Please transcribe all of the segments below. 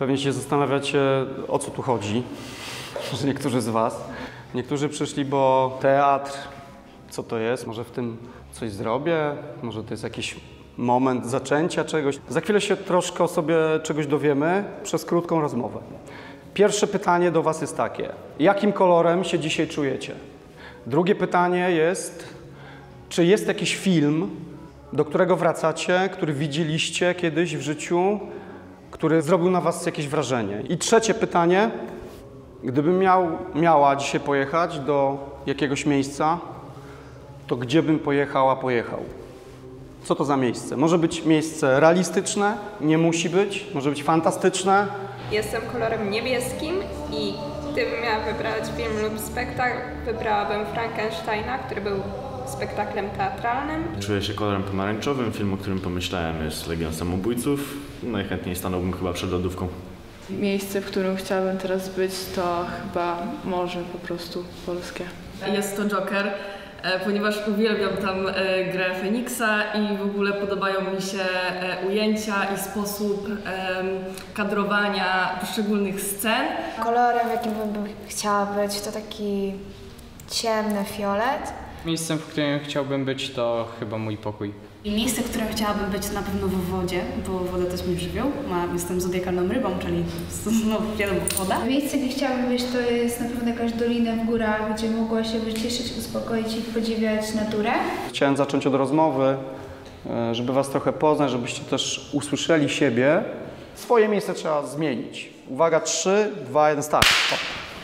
Pewnie się zastanawiacie, o co tu chodzi, że niektórzy z was. Niektórzy przyszli, bo teatr, co to jest? Może w tym coś zrobię? Może to jest jakiś moment zaczęcia czegoś? Za chwilę się troszkę o sobie czegoś dowiemy przez krótką rozmowę. Pierwsze pytanie do was jest takie. Jakim kolorem się dzisiaj czujecie? Drugie pytanie jest, czy jest jakiś film, do którego wracacie, który widzieliście kiedyś w życiu, który zrobił na was jakieś wrażenie? I trzecie pytanie, gdybym miała dzisiaj pojechać do jakiegoś miejsca, to gdzie bym pojechał? Co to za miejsce? Może być miejsce realistyczne, nie musi być, może być fantastyczne. Jestem kolorem niebieskim i gdybym miała wybrać film lub spektakl, wybrałabym Frankensteina, który był spektaklem teatralnym. Czuję się kolorem pomarańczowym. Film, o którym pomyślałem, jest Legion Samobójców. Najchętniej stanąłbym chyba przed lodówką. Miejsce, w którym chciałabym teraz być, to chyba morze po prostu polskie. Jest to Joker, ponieważ uwielbiam tam grę Feniksa i w ogóle podobają mi się ujęcia i sposób kadrowania poszczególnych scen. Kolorem, jakim bym chciała być, to taki ciemny fiolet. Miejscem, w którym chciałbym być, to chyba mój pokój. Miejsce, w którym chciałabym być, to na pewno w wodzie, bo woda też mnie żywioł. Jestem zodiakalną rybą, czyli no, wiadomo, woda. Miejsce, gdzie chciałabym być, to jest na pewno jakaś dolina w górach, gdzie mogła się wyciszyć, uspokoić i podziwiać naturę. Chciałem zacząć od rozmowy, żeby was trochę poznać, żebyście też usłyszeli siebie. Swoje miejsce trzeba zmienić. Uwaga, 3, 2, 1, start. Hop.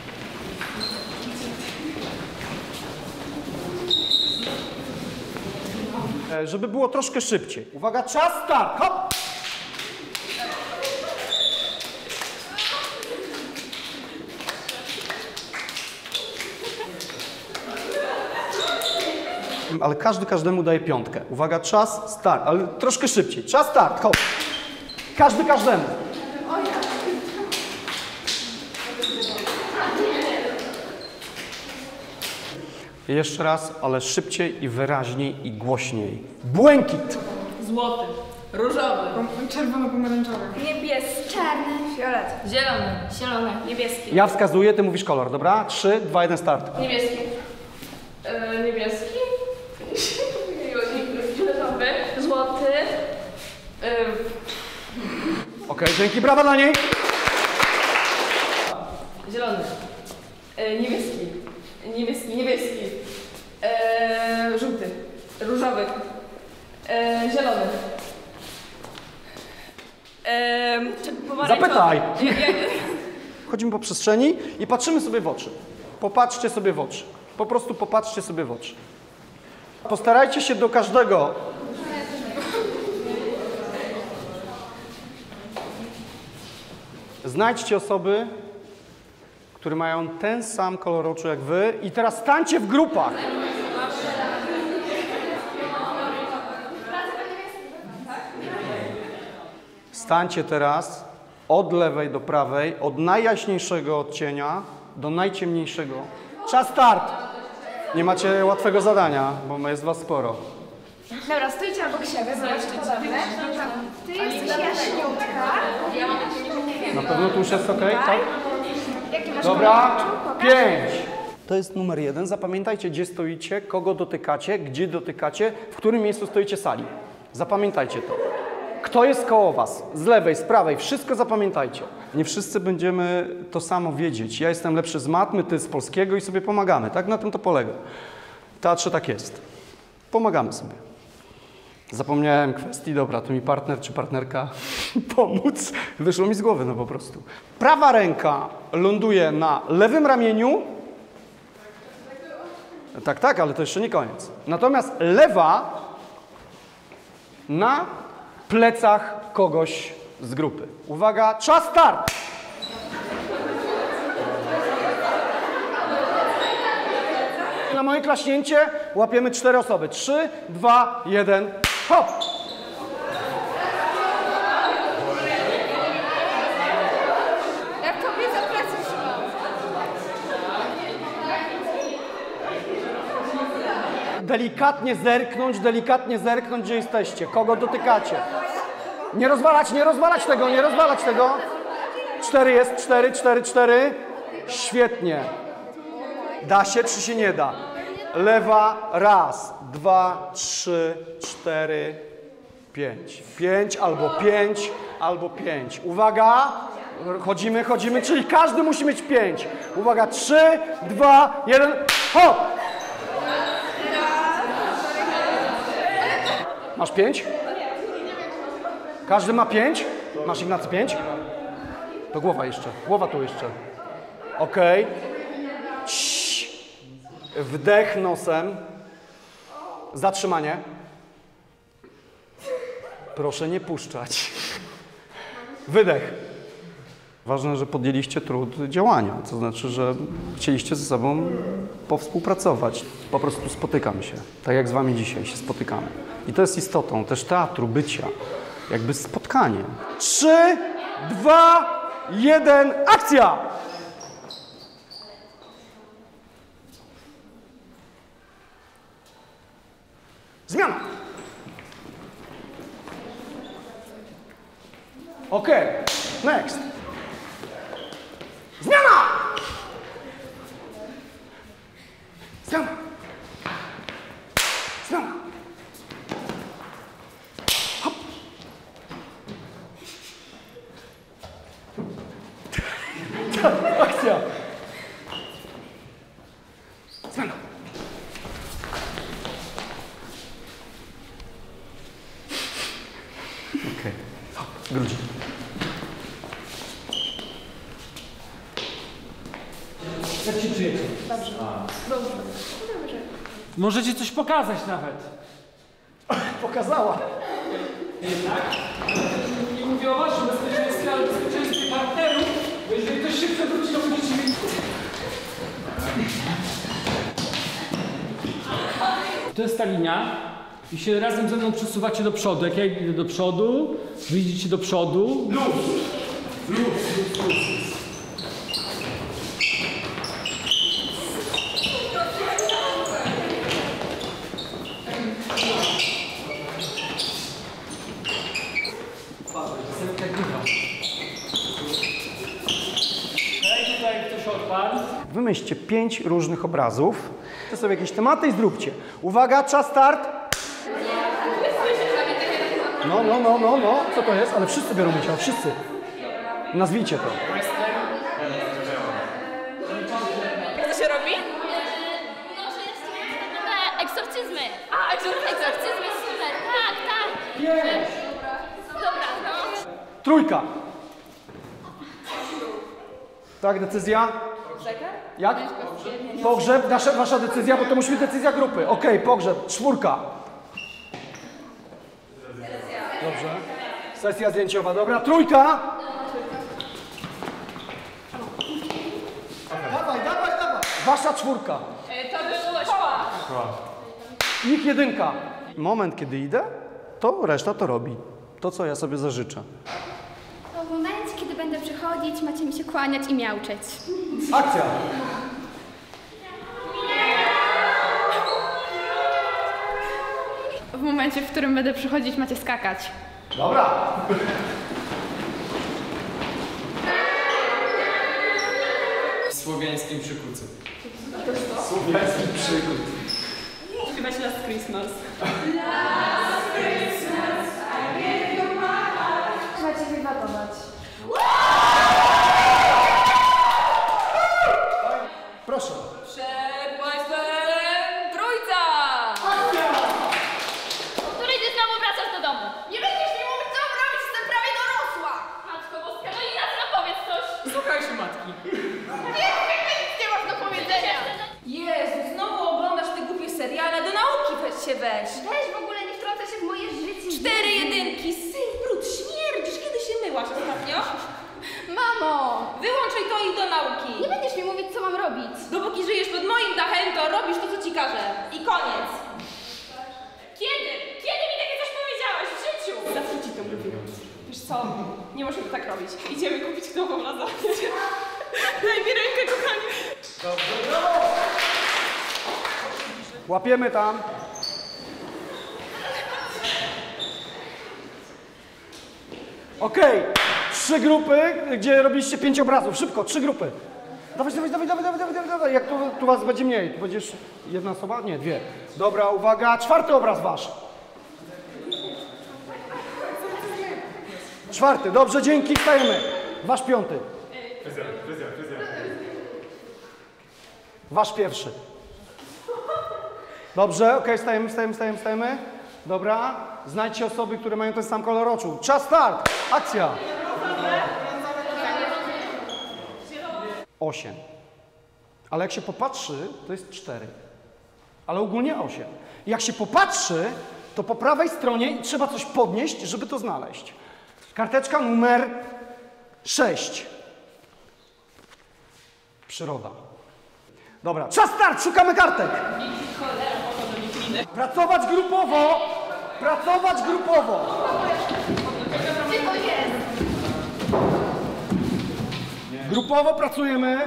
Żeby było troszkę szybciej. Uwaga, czas, start, hop! Ale każdy każdemu daje piątkę. Uwaga, czas, start, ale troszkę szybciej. Czas, start, hop! Każdy każdemu. Jeszcze raz, ale szybciej i wyraźniej i głośniej. Błękit! Złoty, różowy, Czerwono-pomarańczowy, niebieski, czarny, fiolet, zielony, Niebieski. Ja wskazuję, ty mówisz kolor, dobra? 3, 2, 1, start. niebieski, niebieski, fioletowy, złoty, Okej, dzięki, brawa dla niej! zielony, niebieski, żółty, różowy, zielony, pomarańczowy. Zapytaj! Chodzimy po przestrzeni i patrzymy sobie w oczy. Popatrzcie sobie w oczy. Po prostu popatrzcie sobie w oczy. Postarajcie się do każdego. Znajdźcie osoby, które mają ten sam kolor oczu jak wy i teraz stańcie w grupach. Stańcie teraz od lewej do prawej, od najjaśniejszego odcienia do najciemniejszego. Czas, start! Nie macie łatwego zadania, bo jest was sporo. Dobra, stójcie obok siebie, zobaczcie podobne. Ty jesteś jaśniutka. Na pewno tu już jest ok, tak? Jaki masz Dobra, kolor oczu? Pokaż. 5. To jest numer 1. Zapamiętajcie, gdzie stoicie, kogo dotykacie, gdzie dotykacie, w którym miejscu stoicie sali. Zapamiętajcie to. Kto jest koło was? Z lewej, z prawej, wszystko zapamiętajcie. Nie wszyscy będziemy to samo wiedzieć. Ja jestem lepszy z matmy, ty z polskiego i sobie pomagamy. Tak na tym to polega. W teatrze tak jest. Pomagamy sobie. Zapomniałem kwestii, dobra, to mi partner czy partnerka pomóc. Wyszło mi z głowy, no po prostu. Prawa ręka ląduje na lewym ramieniu. Tak, ale to jeszcze nie koniec. Natomiast lewa na plecach kogoś z grupy. Uwaga, czas, start! Na moje klaśnięcie łapiemy 4 osoby. 3, 2, 1, hop! Jak tobie za plecy Delikatnie zerknąć, gdzie jesteście, kogo dotykacie. Nie rozwalać tego, 4 jest, 4, 4, 4. Świetnie. Da się czy się nie da? Lewa, raz, 2, 3, 4, 5. 5 albo 5, albo 5. Uwaga, chodzimy, czyli każdy musi mieć 5. Uwaga, 3, 2, 1, hop! Masz 5? Każdy ma 5? Masz, Ignacy, 5? To głowa jeszcze. Głowa tu jeszcze. Okej. Wdech nosem. Zatrzymanie. Proszę nie puszczać. Wydech. Ważne, że podjęliście trud działania. To znaczy, że chcieliście ze sobą powspółpracować. Po prostu spotykamy się. Tak jak z wami dzisiaj się spotykamy. I to jest istotą też teatru, bycia. Jakby spotkaniem. 3, 2, 1, akcja! Zmiana! Okej, next. Zmiana! Zmiana! Zmiana! Hop! Akcja! Zmiana! Okej. Hop, grudzi. Jak się czujecie? Dobrze. Możecie coś pokazać nawet. Pokazała. Jednak nie mówię o waszym bezpieczeństwie, ale bezpieczeństwie partnerów, bo jeżeli ktoś się przewróci, to będziecie mieć... To jest ta linia i się razem ze mną przesuwacie do przodu. Jak ja idę do przodu, wy idziecie do przodu. Luz. Wymyślcie 5 różnych obrazów. To sobie jakieś tematy i zróbcie. Uwaga, czas start. No. Co to jest? Ale wszyscy biorą udział, wszyscy. Nazwijcie to. Jak to się robi? Egzorcyzmy. A, egzorcyzmy, super. Tak. Dobra, no. Trójka. Tak, decyzja? Jak? Pogrzeb, wasza decyzja, bo to musi być decyzja grupy. Okej, pogrzeb, 4. Dobrze. Sesja zdjęciowa, dobra. 3. Dawaj. Wasza 4. To było szkoła. Ich 1. Moment, kiedy idę, to reszta to robi. To, co ja sobie zażyczę. To w momencie, kiedy będę przychodzić, macie mi się kłaniać i miauczeć. Akcja! W momencie, w którym będę przychodzić, macie skakać. Dobra. W słowiańskim przykucu. Słowiański przykład. Śpiewać Last Christmas. Macie wywatować. Proszę. Przed państwem trójca! O której ty znowu wracasz do domu? Nie będziesz mi mówić, co mam robić, jestem prawie dorosła! Matko boska, no i nas powiedz coś! Słuchaj się matki. Nic nie masz do powiedzenia! Jezu, znowu oglądasz te głupie seriale, do nauki się weź! Weź w ogóle nie wtrącaj się w moje życie. 4 jedynki, syf, brud, śmierdzisz, kiedy się myłaś ostatnio? Mamo! Wyłączaj to i do nauki! Nie będziesz mi mówić, co mam robić. Dopóki żyjesz pod moim dachem, to robisz to, co ci każę. I koniec. Kiedy? Kiedy mi takie coś powiedziałaś w życiu? Zawsze ci to mówię. Wiesz co, nie możemy tak robić. Idziemy kupić nową lasagne. Daj mi rękę, kochanie. Łapiemy tam. Okej. 3, 3 grupy, gdzie robiliście 5 obrazów. Szybko, 3 grupy. Dawaj. Jak tu was będzie mniej? Tu będziesz jedna osoba? Nie, 2. Dobra, uwaga, 4. obraz wasz. 4. Dobrze, dzięki, stajemy. Wasz 5. Fryzjer. Wasz 1. Dobrze, okej, stajemy. Dobra, znajdźcie osoby, które mają ten sam kolor oczu. Czas start, akcja. 8. Ale jak się popatrzy, to jest 4. Ale ogólnie 8. Jak się popatrzy, to po prawej stronie trzeba coś podnieść, żeby to znaleźć. Karteczka numer 6. Przyroda. Dobra, czas start, szukamy kartek. Pracować grupowo. Grupowo pracujemy.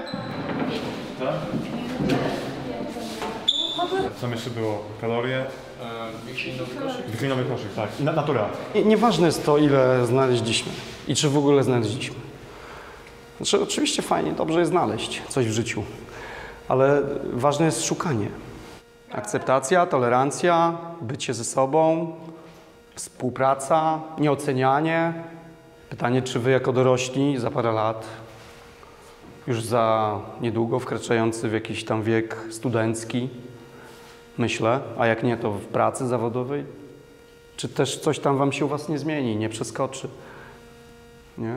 Co jeszcze było? Kalorie? Wiklinowy koszyk, tak. Natura. Nieważne jest to, ile znaleźliśmy i czy w ogóle znaleźliśmy. Znaczy, oczywiście fajnie, dobrze jest znaleźć coś w życiu, ale ważne jest szukanie. Akceptacja, tolerancja, bycie ze sobą, współpraca, nieocenianie. Pytanie, czy wy jako dorośli za parę lat, już za niedługo wkraczający w jakiś tam wiek studencki, myślę, a jak nie, to w pracy zawodowej, czy też coś tam wam się u was nie zmieni, nie przeskoczy, nie?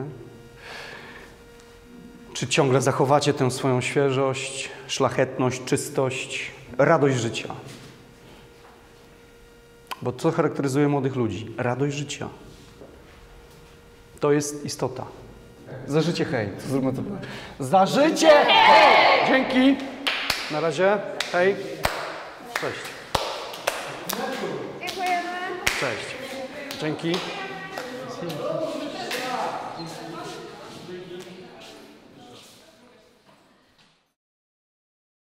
Czy ciągle zachowacie tę swoją świeżość, szlachetność, czystość, radość życia? Bo co charakteryzuje młodych ludzi? Radość życia. To jest istota. Za życie hej. Zróbmy to. Za życie hej! Dzięki. Na razie. Hej. Cześć. Dziękujemy. Cześć. Dzięki.